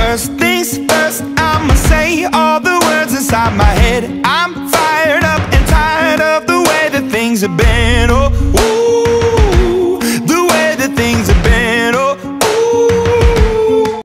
First things first, I'ma say all the words inside my head. I'm fired up and tired of the way that things have been.